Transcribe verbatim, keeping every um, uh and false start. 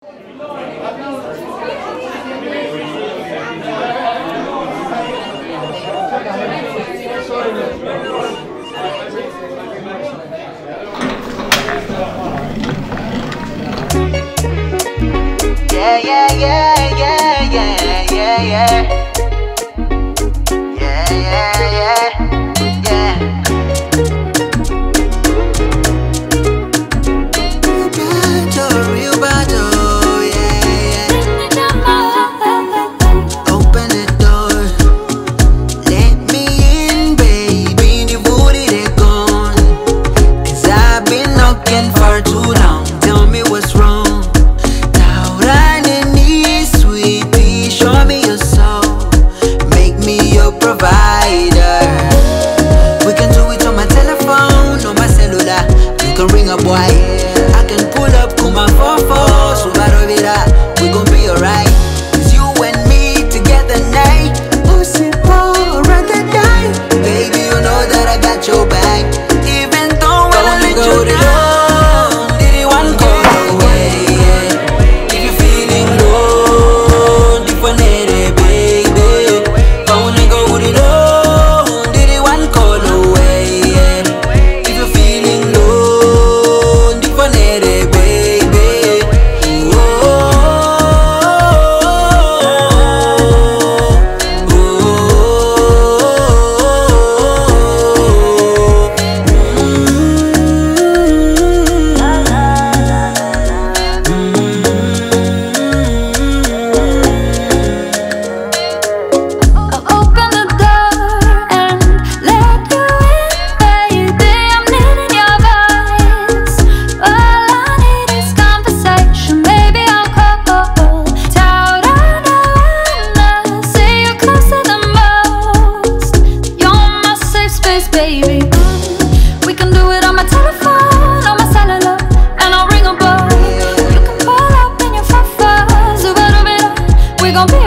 Yeah, yeah, yeah, yeah, yeah, yeah, yeah. Yeah, yeah, yeah, yeah. Real battle, real battle, yeah, yeah. Open the door, let me in, baby. The booty they gone, 'cause I've been knocking for too long. Tell me what's wrong. Provider, we can do it on my telephone, on my cellular. You can ring a boy, I can pull up, come on four four, so we gon' be alright. It's you and me together night. Pussy power rather die. Baby, you know that I got your back. Even though when I let you down, did it one call away? If you're feeling low, different baby. Gonna go with it all, did it one call away, yeah. If you're feeling low, different baby. Oh, oh, baby, we can do it on my telephone, on my cellular, and I'll ring a bell. You can pull up in your fast, we gon' be